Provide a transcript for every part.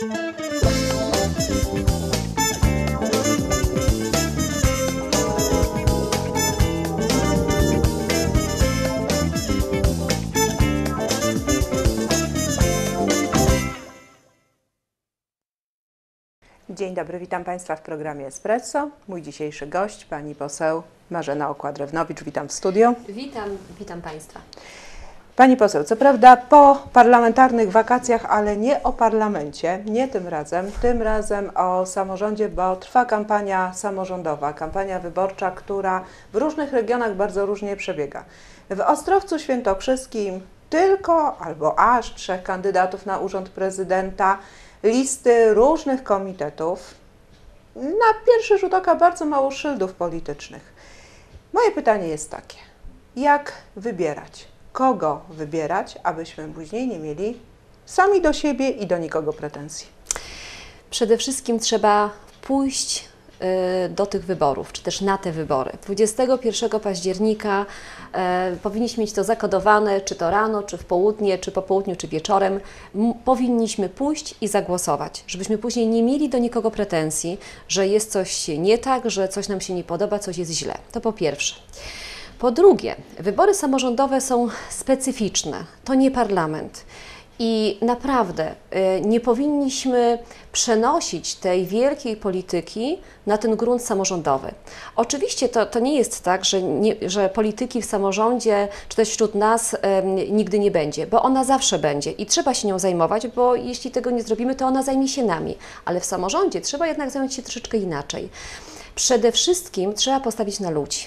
Dzień dobry, witam Państwa w programie Espresso. Mój dzisiejszy gość, pani poseł Marzena Okła-Drewnowicz. Witam w studio. Witam Państwa. Pani poseł, co prawda po parlamentarnych wakacjach, ale nie o parlamencie, nie tym razem. Tym razem o samorządzie, bo trwa kampania samorządowa, kampania wyborcza, która w różnych regionach bardzo różnie przebiega. W Ostrowcu Świętokrzyskim tylko albo aż 3 kandydatów na urząd prezydenta, listy różnych komitetów, na pierwszy rzut oka bardzo mało szyldów politycznych. Moje pytanie jest takie, jak wybierać, kogo wybierać, abyśmy później nie mieli sami do siebie i do nikogo pretensji? Przede wszystkim trzeba pójść do tych wyborów, czy też na te wybory. 21 października powinniśmy mieć to zakodowane, czy to rano, czy w południe, czy po południu, czy wieczorem. Powinniśmy pójść i zagłosować, żebyśmy później nie mieli do nikogo pretensji, że jest coś nie tak, że coś nam się nie podoba, coś jest źle. To po pierwsze. Po drugie, wybory samorządowe są specyficzne. To nie parlament. I naprawdę nie powinniśmy przenosić tej wielkiej polityki na ten grunt samorządowy. Oczywiście to nie jest tak, że polityki w samorządzie, czy też wśród nas nigdy nie będzie, bo ona zawsze będzie i trzeba się nią zajmować, bo jeśli tego nie zrobimy, to ona zajmie się nami. Ale w samorządzie trzeba jednak zająć się troszeczkę inaczej. Przede wszystkim trzeba postawić na ludzi.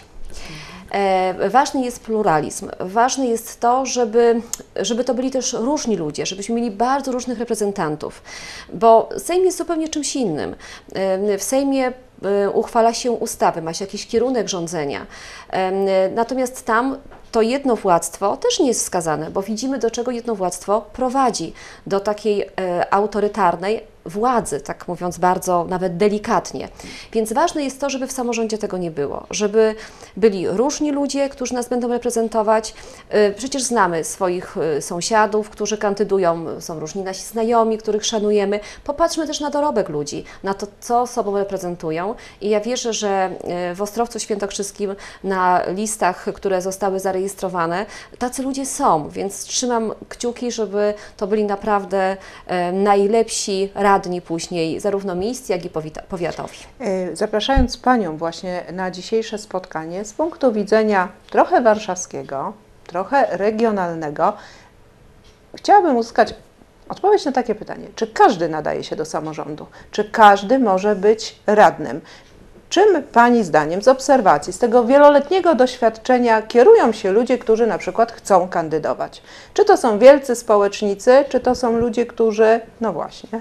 Ważny jest pluralizm, ważne jest to, żeby to byli też różni ludzie, żebyśmy mieli bardzo różnych reprezentantów, bo Sejm jest zupełnie czymś innym. W Sejmie uchwala się ustawy, ma się jakiś kierunek rządzenia, natomiast tam to jednowładztwo też nie jest wskazane, bo widzimy, do czego jednowładztwo prowadzi, do takiej autorytarnej władzy, tak mówiąc bardzo nawet delikatnie. Więc ważne jest to, żeby w samorządzie tego nie było, żeby byli różni ludzie, którzy nas będą reprezentować. Przecież znamy swoich sąsiadów, którzy kandydują, są różni nasi znajomi, których szanujemy. Popatrzmy też na dorobek ludzi, na to, co sobą reprezentują. I ja wierzę, że w Ostrowcu Świętokrzyskim na listach, które zostały zarejestrowane, tacy ludzie są, więc trzymam kciuki, żeby to byli naprawdę najlepsi radni później, zarówno miejsc, jak i powiatowi. Zapraszając Panią właśnie na dzisiejsze spotkanie, z punktu widzenia trochę warszawskiego, trochę regionalnego, chciałabym uzyskać odpowiedź na takie pytanie. Czy każdy nadaje się do samorządu? Czy każdy może być radnym? Czym Pani zdaniem, z obserwacji, z tego wieloletniego doświadczenia kierują się ludzie, którzy na przykład chcą kandydować? Czy to są wielcy społecznicy, czy to są ludzie, którzy, no właśnie...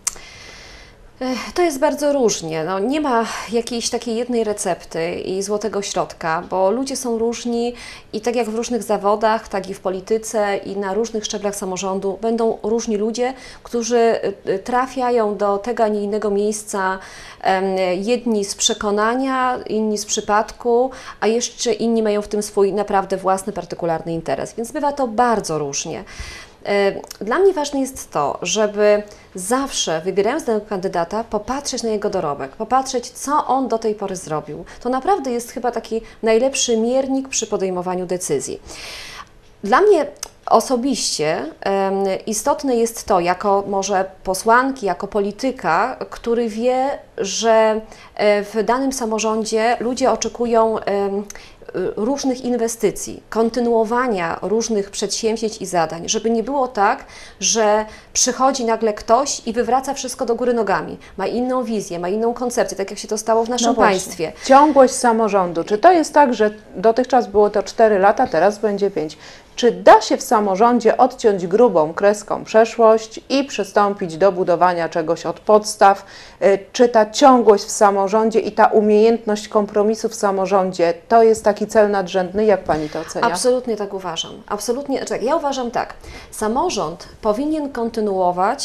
To jest bardzo różnie. No, nie ma jakiejś takiej jednej recepty i złotego środka, bo ludzie są różni i tak jak w różnych zawodach, tak i w polityce i na różnych szczeblach samorządu będą różni ludzie, którzy trafiają do tego, a nie innego miejsca, jedni z przekonania, inni z przypadku, a jeszcze inni mają w tym swój naprawdę własny, partykularny interes, więc bywa to bardzo różnie. Dla mnie ważne jest to, żeby zawsze, wybierając danego kandydata, popatrzeć na jego dorobek, popatrzeć, co on do tej pory zrobił. To naprawdę jest chyba taki najlepszy miernik przy podejmowaniu decyzji. Dla mnie osobiście istotne jest to, jako może posłanki, jako polityka, który wie, że w danym samorządzie ludzie oczekują różnych inwestycji, kontynuowania różnych przedsięwzięć i zadań, żeby nie było tak, że przychodzi nagle ktoś i wywraca wszystko do góry nogami. Ma inną wizję, ma inną koncepcję, tak jak się to stało w naszym państwie. Ciągłość samorządu. Czy to jest tak, że dotychczas było to 4 lata, teraz będzie 5? Czy da się w samorządzie odciąć grubą kreską przeszłość i przystąpić do budowania czegoś od podstaw? Czy ta ciągłość w samorządzie i ta umiejętność kompromisu w samorządzie to jest taki cel nadrzędny? Jak Pani to ocenia? Absolutnie tak uważam. Absolutnie, ja uważam tak. Samorząd powinien kontynuować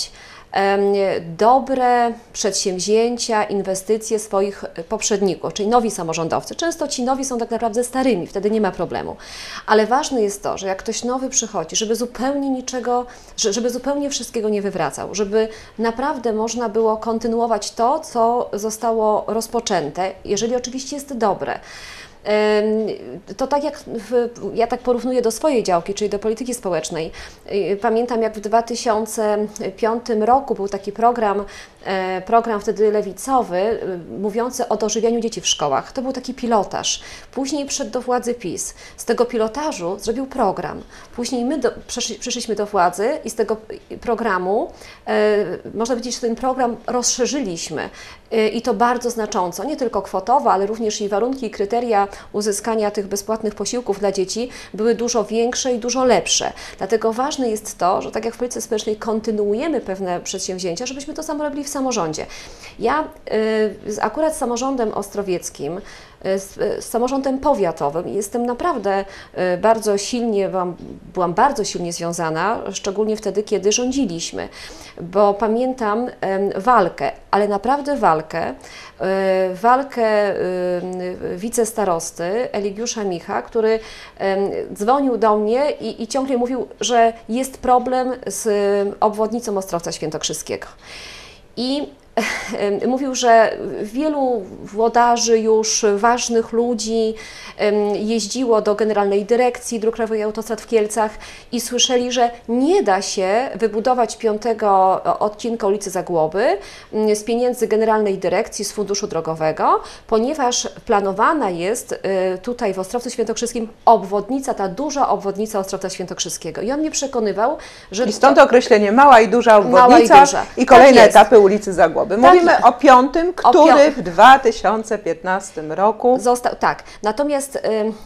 dobre przedsięwzięcia, inwestycje swoich poprzedników, czyli nowi samorządowcy. Często ci nowi są tak naprawdę starymi, wtedy nie ma problemu. Ale ważne jest to, że jak ktoś nowy przychodzi, żeby zupełnie niczego, żeby zupełnie wszystkiego nie wywracał, żeby naprawdę można było kontynuować to, co zostało rozpoczęte, jeżeli oczywiście jest dobre. To tak jak ja tak porównuję do swojej działki, czyli do polityki społecznej. Pamiętam, jak w 2005 roku był taki program wtedy lewicowy, mówiący o dożywianiu dzieci w szkołach. To był taki pilotaż. Później przyszedł do władzy PiS. Z tego pilotażu zrobił program. Później my przyszliśmy do władzy i z tego programu, można powiedzieć, że ten program rozszerzyliśmy i to bardzo znacząco. Nie tylko kwotowo, ale również i warunki i kryteria uzyskania tych bezpłatnych posiłków dla dzieci były dużo większe i dużo lepsze. Dlatego ważne jest to, że tak jak w polityce społecznej kontynuujemy pewne przedsięwzięcia, żebyśmy to samo robili w samorządzie. Ja akurat z samorządem ostrowieckim, z samorządem powiatowym jestem naprawdę bardzo silnie, byłam bardzo silnie związana, szczególnie wtedy, kiedy rządziliśmy, bo pamiętam walkę, ale naprawdę walkę wicestarosty Eligiusza Micha, który dzwonił do mnie i ciągle mówił, że jest problem z obwodnicą Ostrowca Świętokrzyskiego. I mówił, że wielu włodarzy już, ważnych ludzi jeździło do Generalnej Dyrekcji Dróg Krajowych i Autostrad w Kielcach i słyszeli, że nie da się wybudować 5. odcinka ulicy Zagłoby z pieniędzy Generalnej Dyrekcji z Funduszu Drogowego, ponieważ planowana jest tutaj w Ostrowcu Świętokrzyskim obwodnica, ta duża obwodnica Ostrowca Świętokrzyskiego. I on mnie przekonywał, że... I stąd określenie mała i duża obwodnica mała i duża. I kolejne Tak etapy ulicy Zagłoby. Mówimy tak o 5., który w 2015 roku został. Tak, natomiast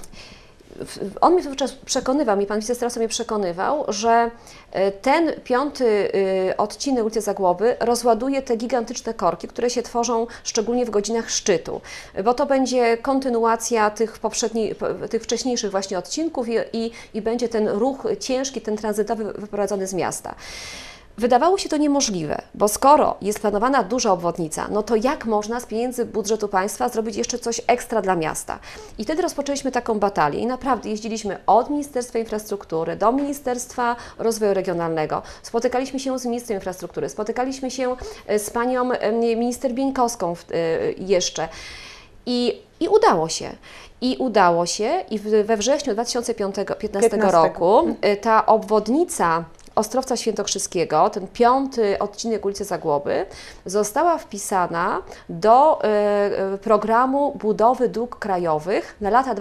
on mnie wówczas przekonywał, pan wicestarosty mnie przekonywał, że ten 5. odcinek ulicy Zagłoby rozładuje te gigantyczne korki, które się tworzą szczególnie w godzinach szczytu, bo to będzie kontynuacja tych wcześniejszych właśnie odcinków i będzie ten ruch ciężki, ten tranzytowy wyprowadzony z miasta. Wydawało się to niemożliwe, bo skoro jest planowana duża obwodnica, no to jak można z pieniędzy budżetu państwa zrobić jeszcze coś ekstra dla miasta? I wtedy rozpoczęliśmy taką batalię i naprawdę jeździliśmy od Ministerstwa Infrastruktury do Ministerstwa Rozwoju Regionalnego. Spotykaliśmy się z Ministrem Infrastruktury, spotykaliśmy się z panią minister Bieńkowską jeszcze. I udało się. I we wrześniu 2015 roku ta obwodnica Ostrowca Świętokrzyskiego, ten 5. odcinek ulicy Zagłoby, została wpisana do programu budowy dróg krajowych na lata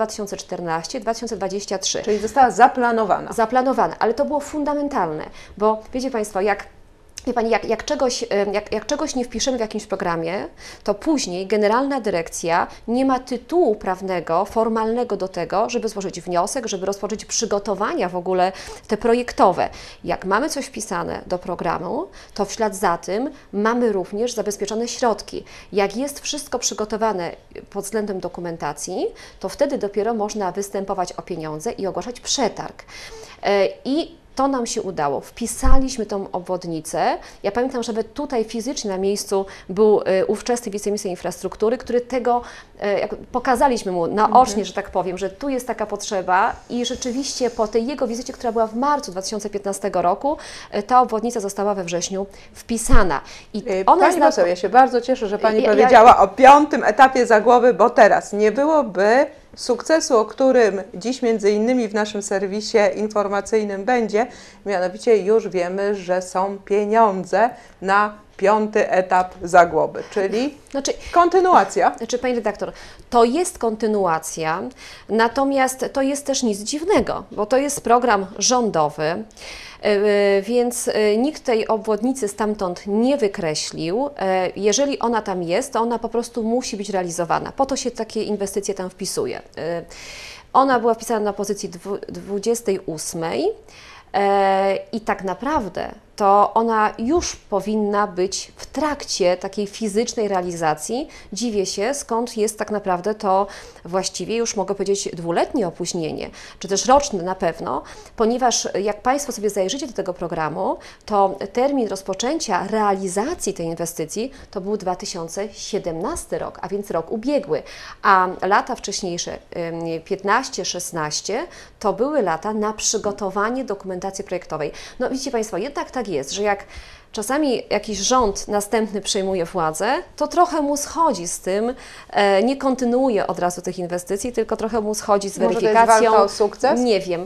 2014-2023. Czyli została zaplanowana. Zaplanowana, ale to było fundamentalne, bo wiecie Państwo, wie Pani, jak czegoś nie wpiszemy w jakimś programie, to później Generalna Dyrekcja nie ma tytułu prawnego, formalnego do tego, żeby złożyć wniosek, żeby rozpocząć przygotowania w ogóle te projektowe. Jak mamy coś wpisane do programu, to w ślad za tym mamy również zabezpieczone środki. Jak jest wszystko przygotowane pod względem dokumentacji, to wtedy dopiero można występować o pieniądze i ogłaszać przetarg. To nam się udało. Wpisaliśmy tą obwodnicę. Ja pamiętam, że nawet tutaj fizycznie na miejscu był ówczesny wiceminister infrastruktury, który tego, pokazaliśmy mu naocznie, że tak powiem, że tu jest taka potrzeba i rzeczywiście po tej jego wizycie, która była w marcu 2015 roku, ta obwodnica została we wrześniu wpisana. I ona Pani poseł, ja się bardzo cieszę, że Pani powiedziała o 5. etapie Zagłoby, bo teraz nie byłoby sukcesu, o którym dziś między innymi w naszym serwisie informacyjnym będzie, mianowicie już wiemy, że są pieniądze na 5. etap Zagłoby, czyli kontynuacja. Pani redaktor, to jest kontynuacja, natomiast to jest też nic dziwnego, bo to jest program rządowy, więc nikt tej obwodnicy stamtąd nie wykreślił. Jeżeli ona tam jest, to ona po prostu musi być realizowana. Po to się takie inwestycje tam wpisuje. Ona była wpisana na pozycji 28. I tak naprawdę to ona już powinna być w trakcie takiej fizycznej realizacji. Dziwię się, skąd jest tak naprawdę to właściwie, już mogę powiedzieć, dwuletnie opóźnienie, czy też roczne na pewno, ponieważ jak Państwo sobie zajrzycie do tego programu, to termin rozpoczęcia realizacji tej inwestycji to był 2017 rok, a więc rok ubiegły, a lata wcześniejsze, 15-16, to były lata na przygotowanie dokumentacji projektowej. No widzicie Państwo, jednak tak jest, że jak czasami jakiś rząd następny przejmuje władzę, to trochę mu schodzi z tym, nie kontynuuje od razu tych inwestycji, tylko trochę mu schodzi z weryfikacją. Może to jest walka o sukces? Nie wiem.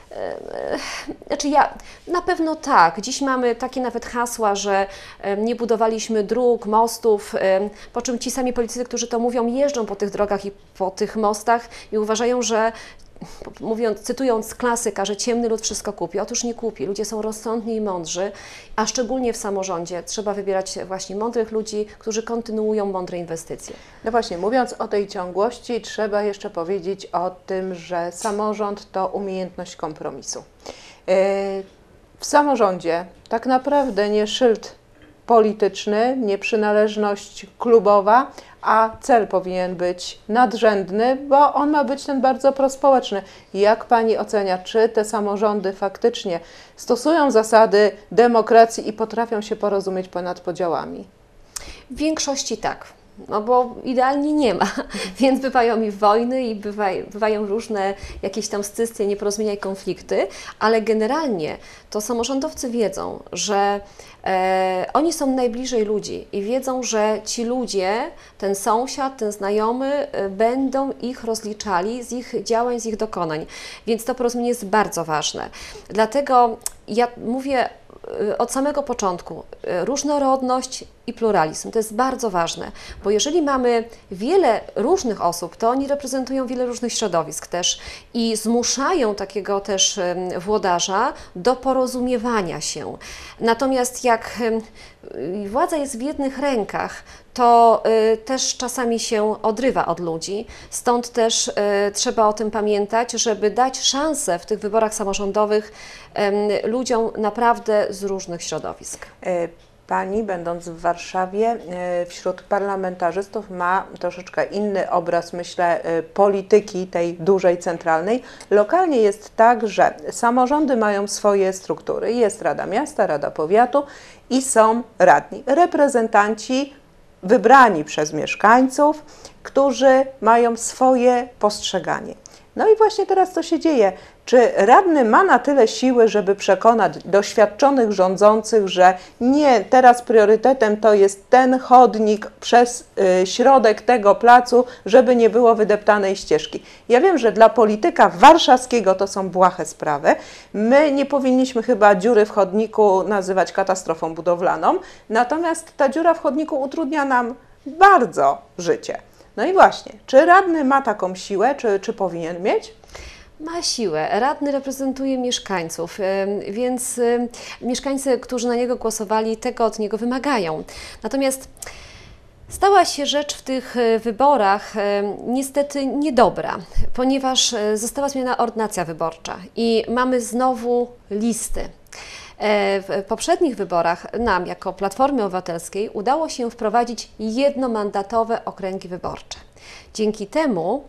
Znaczy na pewno tak. Dziś mamy takie nawet hasła, że nie budowaliśmy dróg, mostów, po czym ci sami politycy, którzy to mówią, jeżdżą po tych drogach i po tych mostach i uważają, że cytując klasyka, że ciemny lud wszystko kupi. Otóż nie kupi. Ludzie są rozsądni i mądrzy, a szczególnie w samorządzie trzeba wybierać właśnie mądrych ludzi, którzy kontynuują mądre inwestycje. No właśnie, mówiąc o tej ciągłości, trzeba jeszcze powiedzieć o tym, że samorząd to umiejętność kompromisu. W samorządzie tak naprawdę nie szyld polityczny, nie przynależność klubowa, a cel powinien być nadrzędny, bo on ma być ten bardzo prospołeczny. Jak Pani ocenia, czy te samorządy faktycznie stosują zasady demokracji i potrafią się porozumieć ponad podziałami? W większości tak. No bo idealnie nie ma, więc bywają i wojny i bywają różne jakieś tam scysje, nieporozumienia i konflikty, ale generalnie to samorządowcy wiedzą, że oni są najbliżej ludzi i wiedzą, że ci ludzie, ten sąsiad, ten znajomy będą ich rozliczali z ich działań, z ich dokonań, więc to porozumienie jest bardzo ważne. Dlatego ja mówię od samego początku, różnorodność i pluralizm, to jest bardzo ważne, bo jeżeli mamy wiele różnych osób, to oni reprezentują wiele różnych środowisk też i zmuszają takiego też włodarza do porozumiewania się. Natomiast jak władza jest w jednych rękach, to też czasami się odrywa od ludzi, stąd też trzeba o tym pamiętać, żeby dać szansę w tych wyborach samorządowych ludziom naprawdę z różnych środowisk. Pani, będąc w Warszawie, wśród parlamentarzystów ma troszeczkę inny obraz, myślę, polityki tej dużej, centralnej. Lokalnie jest tak, że samorządy mają swoje struktury. Jest Rada Miasta, Rada Powiatu i są radni, reprezentanci wybrani przez mieszkańców, którzy mają swoje postrzeganie. No i właśnie teraz co się dzieje? Czy radny ma na tyle siły, żeby przekonać doświadczonych rządzących, że nie, teraz priorytetem to jest ten chodnik przez środek tego placu, żeby nie było wydeptanej ścieżki? Ja wiem, że dla polityka warszawskiego to są błahe sprawy. My nie powinniśmy chyba dziury w chodniku nazywać katastrofą budowlaną, natomiast ta dziura w chodniku utrudnia nam bardzo życie. No i właśnie, czy radny ma taką siłę, czy powinien mieć? Ma siłę. Radny reprezentuje mieszkańców, więc mieszkańcy, którzy na niego głosowali, tego od niego wymagają. Natomiast stała się rzecz w tych wyborach niestety niedobra, ponieważ została zmieniona ordynacja wyborcza i mamy znowu listy. W poprzednich wyborach nam, jako Platformy Obywatelskiej, udało się wprowadzić jednomandatowe okręgi wyborcze. Dzięki temu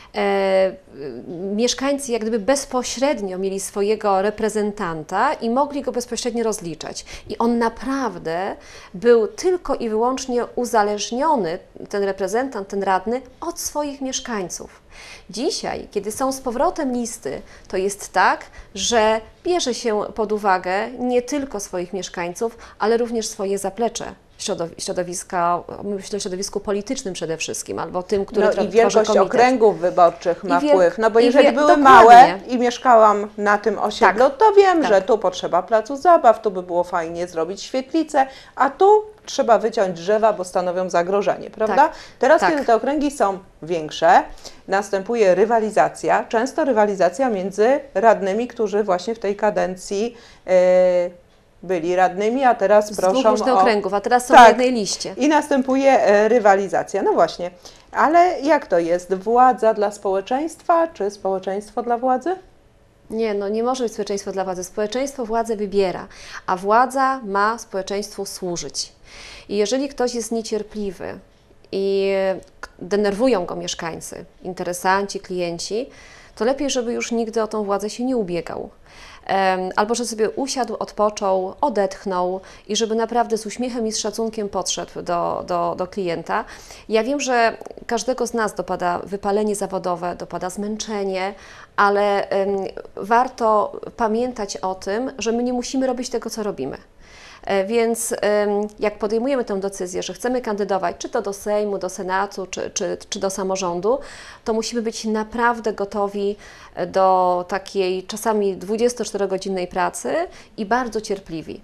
mieszkańcy jak gdyby bezpośrednio mieli swojego reprezentanta i mogli go bezpośrednio rozliczać. I on naprawdę był tylko i wyłącznie uzależniony, ten reprezentant, ten radny, od swoich mieszkańców. Dzisiaj, kiedy są z powrotem listy, to jest tak, że bierze się pod uwagę nie tylko swoich mieszkańców, ale również swoje zaplecze. Środowiska, myślę o środowisku politycznym przede wszystkim, albo tym, który no tworzy i wielkość komitet. okręgów wyborczych ma wpływ, no bo i jeżeli były dokładnie. małe i mieszkałam na tym osiedlu, Tak, to wiem, tak. że tu potrzeba placu zabaw, tu by było fajnie zrobić świetlicę, a tu trzeba wyciąć drzewa, bo stanowią zagrożenie, prawda? Tak, Teraz, tak. kiedy te okręgi są większe, następuje rywalizacja, często rywalizacja między radnymi, którzy właśnie w tej kadencji byli radnymi, a teraz Z proszą dwóch różnych o... okręgów, a teraz są Tak. w jednej liście. I następuje rywalizacja. No właśnie, ale jak to jest? Władza dla społeczeństwa, czy społeczeństwo dla władzy? Nie, no nie może być społeczeństwo dla władzy. Społeczeństwo władzę wybiera, a władza ma społeczeństwu służyć. I jeżeli ktoś jest niecierpliwy i denerwują go mieszkańcy, interesanci, klienci, to lepiej, żeby już nigdy o tą władzę się nie ubiegał. Albo że sobie usiadł, odpoczął, odetchnął i żeby naprawdę z uśmiechem i z szacunkiem podszedł do klienta. Ja wiem, że każdego z nas dopada wypalenie zawodowe, dopada zmęczenie, ale warto pamiętać o tym, że my nie musimy robić tego, co robimy. Więc jak podejmujemy tę decyzję, że chcemy kandydować, czy to do Sejmu, do Senatu, czy do samorządu, to musimy być naprawdę gotowi do takiej czasami 24-godzinnej pracy i bardzo cierpliwi.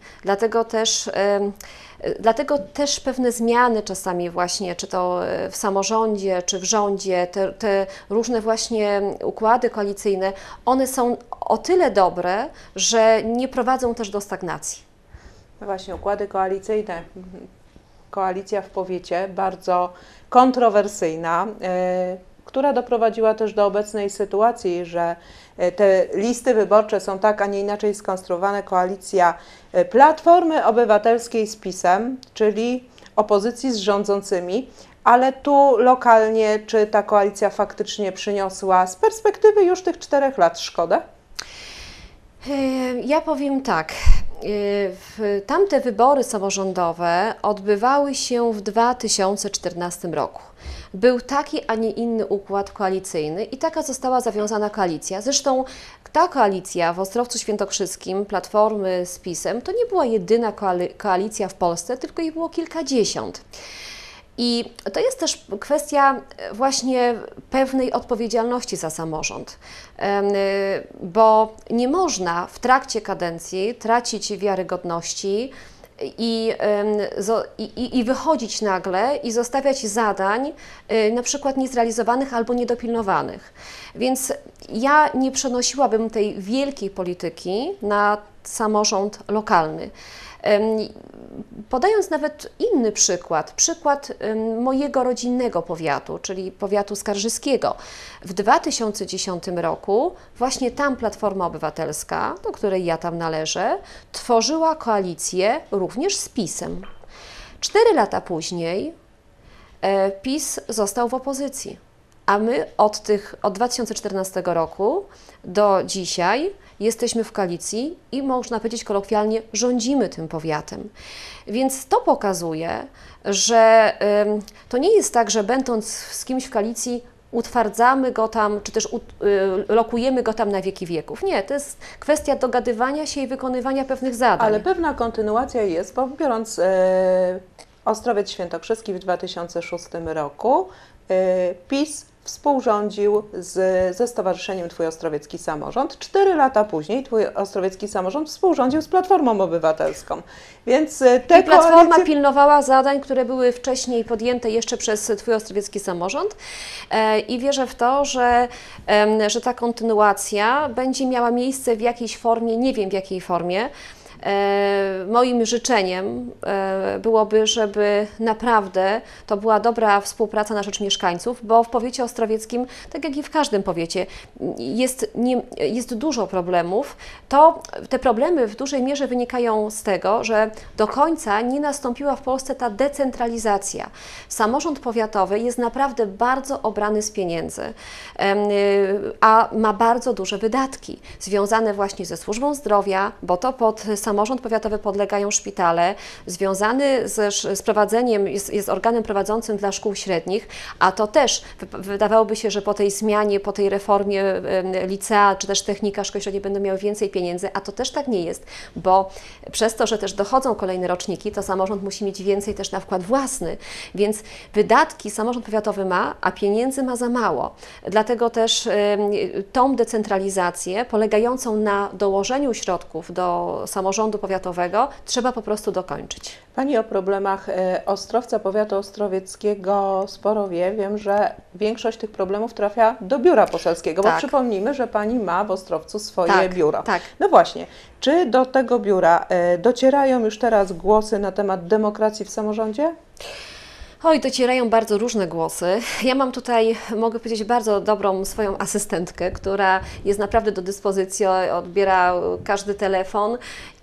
Dlatego też pewne zmiany czasami właśnie, czy to w samorządzie, czy w rządzie, te różne właśnie układy koalicyjne, one są o tyle dobre, że nie prowadzą też do stagnacji. No właśnie, układy koalicyjne, koalicja w powiecie, bardzo kontrowersyjna, która doprowadziła też do obecnej sytuacji, że te listy wyborcze są tak, a nie inaczej skonstruowane. Koalicja Platformy Obywatelskiej z PiS-em, czyli opozycji z rządzącymi, ale tu lokalnie, czy ta koalicja faktycznie przyniosła z perspektywy już tych 4 lat szkodę? Ja powiem tak. Tamte wybory samorządowe odbywały się w 2014 roku. Był taki, a nie inny układ koalicyjny i taka została zawiązana koalicja. Zresztą ta koalicja w Ostrowcu Świętokrzyskim, Platformy z PiS-em, to nie była jedyna koalicja w Polsce, tylko ich było kilkadziesiąt. I to jest też kwestia właśnie pewnej odpowiedzialności za samorząd, bo nie można w trakcie kadencji tracić wiarygodności i wychodzić nagle i zostawiać zadań na przykład niezrealizowanych albo niedopilnowanych. Więc ja nie przenosiłabym tej wielkiej polityki na samorząd lokalny. Podając nawet inny przykład mojego rodzinnego powiatu, czyli powiatu skarżyskiego. W 2010 roku właśnie tam Platforma Obywatelska, do której ja tam należę, tworzyła koalicję również z PiS-em. 4 lata później PiS został w opozycji, a my od 2014 roku do dzisiaj jesteśmy w koalicji i można powiedzieć kolokwialnie, rządzimy tym powiatem. Więc to pokazuje, że to nie jest tak, że będąc z kimś w koalicji utwardzamy go tam, czy też lokujemy go tam na wieki wieków. Nie, to jest kwestia dogadywania się i wykonywania pewnych zadań. Ale pewna kontynuacja jest, bo biorąc Ostrowiec Świętokrzyski w 2006 roku, PiS współrządził ze Stowarzyszeniem Twój Ostrowiecki Samorząd. 4 lata później Twój Ostrowiecki Samorząd współrządził z Platformą Obywatelską. Więc I Platforma pilnowała zadań, które były wcześniej podjęte jeszcze przez Twój Ostrowiecki Samorząd i wierzę w to, że ta kontynuacja będzie miała miejsce w jakiejś formie, nie wiem w jakiej formie. Moim życzeniem byłoby, żeby naprawdę to była dobra współpraca na rzecz mieszkańców, bo w powiecie ostrowieckim, tak jak i w każdym powiecie, jest dużo problemów. Te problemy w dużej mierze wynikają z tego, że do końca nie nastąpiła w Polsce ta decentralizacja. Samorząd powiatowy jest naprawdę bardzo obrany z pieniędzy, a ma bardzo duże wydatki związane właśnie ze służbą zdrowia, bo to pod samorząd powiatowy podlegają szpitale, związany z prowadzeniem, jest organem prowadzącym dla szkół średnich, a to też wydawałoby się, że po tej zmianie, po tej reformie licea czy też technika szkoły średniej będą miały więcej pieniędzy, a to też tak nie jest, bo przez to, że też dochodzą kolejne roczniki, to samorząd musi mieć więcej też na wkład własny, więc wydatki samorząd powiatowy ma, a pieniędzy ma za mało. Dlatego też tą decentralizację polegającą na dołożeniu środków do samorządu powiatowego trzeba po prostu dokończyć. Pani o problemach Ostrowca, powiatu ostrowieckiego sporo wie. Wiem, że większość tych problemów trafia do biura poselskiego, bo przypomnijmy, że Pani ma w Ostrowcu swoje biuro. Tak. No właśnie, czy do tego biura docierają już teraz głosy na temat demokracji w samorządzie? Oj, docierają bardzo różne głosy. Ja mam tutaj, mogę powiedzieć, bardzo dobrą swoją asystentkę, która jest naprawdę do dyspozycji, odbiera każdy telefon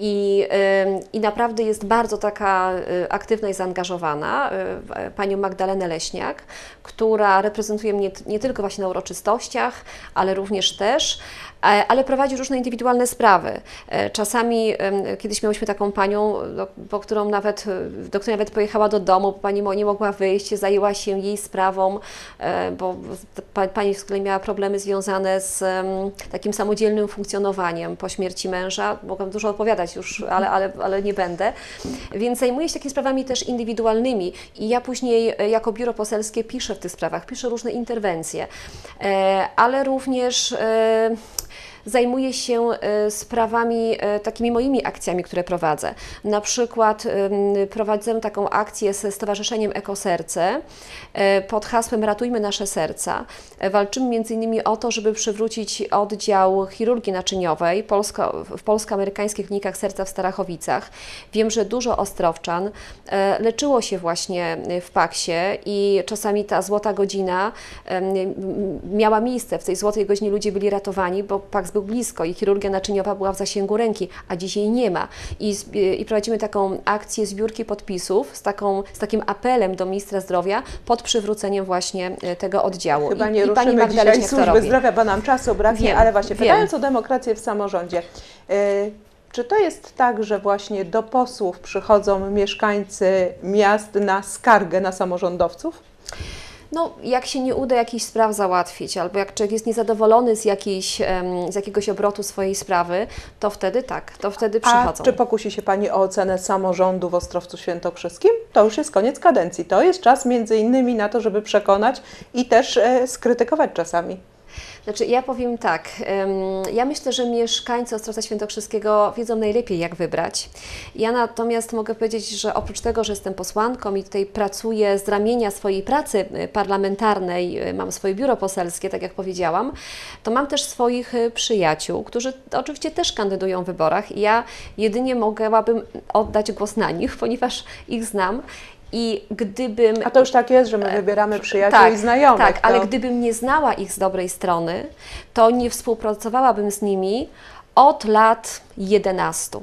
i naprawdę jest bardzo taka aktywna i zaangażowana. Panią Magdalenę Leśniak, która reprezentuje mnie nie tylko właśnie na uroczystościach, ale również też, ale prowadzi różne indywidualne sprawy. Czasami kiedyś miałyśmy taką panią, do której nawet pojechała do domu, bo pani nie mogła wyjść, zajęła się jej sprawą, bo pani z kolei miała problemy związane z takim samodzielnym funkcjonowaniem po śmierci męża. Mogłam dużo opowiadać już, ale nie będę. Więc zajmuję się takimi sprawami też indywidualnymi i ja później jako biuro poselskie piszę w tych sprawach, piszę różne interwencje, ale również zajmuję się sprawami, takimi moimi akcjami, które prowadzę. Na przykład prowadzę taką akcję ze Stowarzyszeniem Ekoserce pod hasłem Ratujmy nasze serca. Walczymy m.in. o to, żeby przywrócić oddział chirurgii naczyniowej w polsko-amerykańskich klinikach serca w Starachowicach. Wiem, że dużo ostrowczan leczyło się właśnie w PAKS-ie i czasami ta złota godzina miała miejsce. W tej złotej godzinie ludzie byli ratowani, bo PAKS był blisko i chirurgia naczyniowa była w zasięgu ręki, a dzisiaj nie ma. I prowadzimy taką akcję zbiórki podpisów z takim apelem do ministra zdrowia pod przywróceniem właśnie tego oddziału. Chyba nie ruszymy dzisiaj służby zdrowia, bo nam czasu braknie, Wiem, ale właśnie wiem. pytając o demokrację w samorządzie, czy to jest tak, że właśnie do posłów przychodzą mieszkańcy miast na skargę na samorządowców? No, jak się nie uda jakichś spraw załatwić, albo jak człowiek jest niezadowolony z jakiegoś obrotu swojej sprawy, to wtedy tak, to wtedy przychodzą. A czy pokusi się Pani o ocenę samorządu w Ostrowcu Świętokrzyskim? To już jest koniec kadencji. To jest czas między innymi na to, żeby przekonać i też skrytykować czasami. Znaczy, ja powiem tak, ja myślę, że mieszkańcy Ostrowca Świętokrzyskiego wiedzą najlepiej, jak wybrać. Ja natomiast mogę powiedzieć, że oprócz tego, że jestem posłanką i tutaj pracuję z ramienia swojej pracy parlamentarnej, mam swoje biuro poselskie, tak jak powiedziałam, to mam też swoich przyjaciół, którzy oczywiście też kandydują w wyborach i ja jedynie mogłabym oddać głos na nich, ponieważ ich znam. I gdybym... A to już tak jest, że my wybieramy przyjaciół i znajomych. Tak, ale gdybym nie znała ich z dobrej strony, to nie współpracowałabym z nimi od lat 11.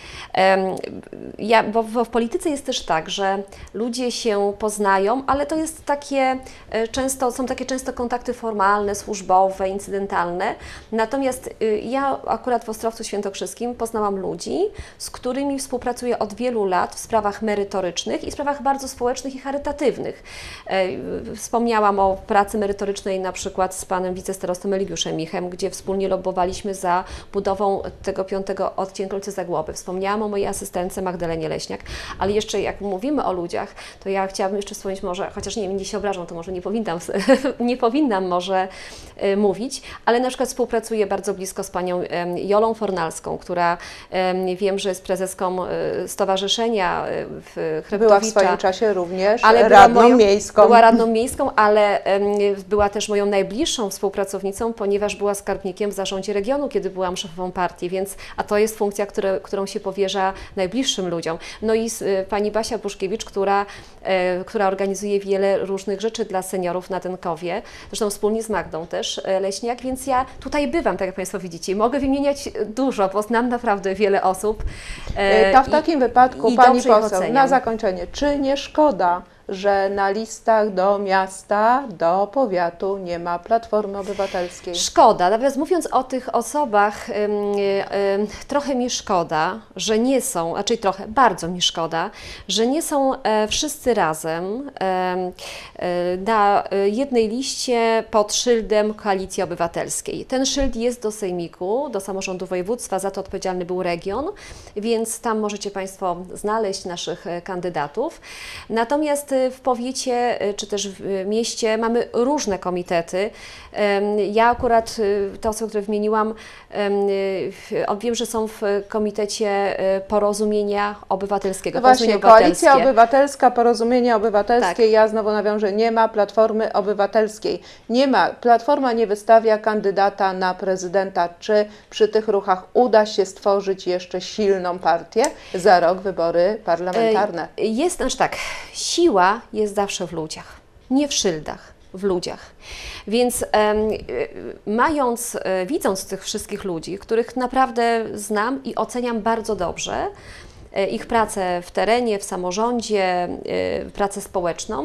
Bo w polityce jest też tak, że ludzie się poznają, ale to jest są takie często kontakty formalne, służbowe, incydentalne. Natomiast ja akurat w Ostrowcu Świętokrzyskim poznałam ludzi, z którymi współpracuję od wielu lat w sprawach merytorycznych i sprawach bardzo społecznych i charytatywnych. Wspomniałam o pracy merytorycznej na przykład z panem wicestarostą Eligiuszem Michem, gdzie wspólnie lobbowaliśmy za budową tego 5. odcinka ulicy Zagłoby. Wspomniałam o mojej asystentce Magdalenie Leśniak, ale jeszcze jak mówimy o ludziach, to ja chciałabym jeszcze wspomnieć może, chociaż nie wiem, nie się obrażą, to może nie powinnam może mówić, ale na przykład współpracuję bardzo blisko z panią Jolą Fornalską, która wiem, że jest prezeską stowarzyszenia w Chreptowicza. Była w swoim czasie również radną miejską. Była radną miejską, ale była też moją najbliższą współpracownicą, ponieważ była skarbnikiem w zarządzie regionu, kiedy byłam szefową partii, a to jest funkcja, którą się powierza najbliższym ludziom. No i pani Basia Buszkiewicz, która organizuje wiele różnych rzeczy dla seniorów na Dękowie, zresztą wspólnie z Magdą też Leśniak, więc ja tutaj bywam, tak jak Państwo widzicie. Mogę wymieniać dużo, bo znam naprawdę wiele osób. To w takim wypadku, pani poseł, na zakończenie, czy nie szkoda, że na listach do miasta, do powiatu nie ma Platformy Obywatelskiej? Szkoda. Natomiast mówiąc o tych osobach, trochę mi szkoda, że nie są, raczej trochę, bardzo mi szkoda, że nie są wszyscy razem na jednej liście pod szyldem Koalicji Obywatelskiej. Ten szyld jest do sejmiku, do samorządu województwa, za to odpowiedzialny był region, więc tam możecie Państwo znaleźć naszych kandydatów. Natomiast w powiecie czy też w mieście mamy różne komitety. Ja akurat te osoby, które wymieniłam, wiem, że są w Komitecie Porozumienia Obywatelskiego. No właśnie, Koalicja Obywatelska, Porozumienie Obywatelskie, tak. Ja znowu nawiążę, nie ma Platformy Obywatelskiej. Nie ma, Platforma nie wystawia kandydata na prezydenta. Czy przy tych ruchach uda się stworzyć jeszcze silną partię za rok wybory parlamentarne? Jest, znaczy tak, siła siła jest zawsze w ludziach, nie w szyldach, w ludziach. Więc widząc tych wszystkich ludzi, których naprawdę znam i oceniam bardzo dobrze, ich pracę w terenie, w samorządzie, pracę społeczną,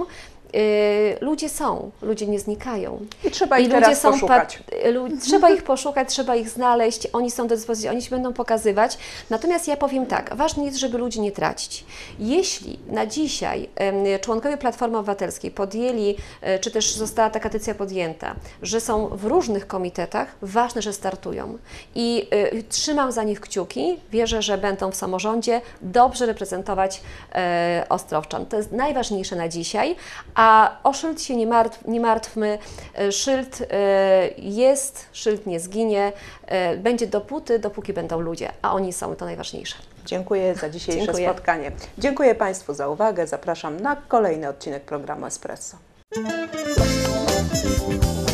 ludzie nie znikają. I trzeba ich teraz poszukać. Trzeba ich poszukać, trzeba ich znaleźć, oni są do dyspozycji, oni się będą pokazywać. Natomiast ja powiem tak, ważne jest, żeby ludzi nie tracić. Jeśli na dzisiaj członkowie Platformy Obywatelskiej podjęli, czy też została taka decyzja podjęta, że są w różnych komitetach, ważne, że startują. I trzymam za nich kciuki, wierzę, że będą w samorządzie dobrze reprezentować Ostrowczan. To jest najważniejsze na dzisiaj. A o szyld się nie martwmy, szyld jest, szyld nie zginie, będzie dopóki będą ludzie, a oni są, to najważniejsze. Dziękuję za dzisiejsze spotkanie. Dziękuję Państwu za uwagę, zapraszam na kolejny odcinek programu Espresso.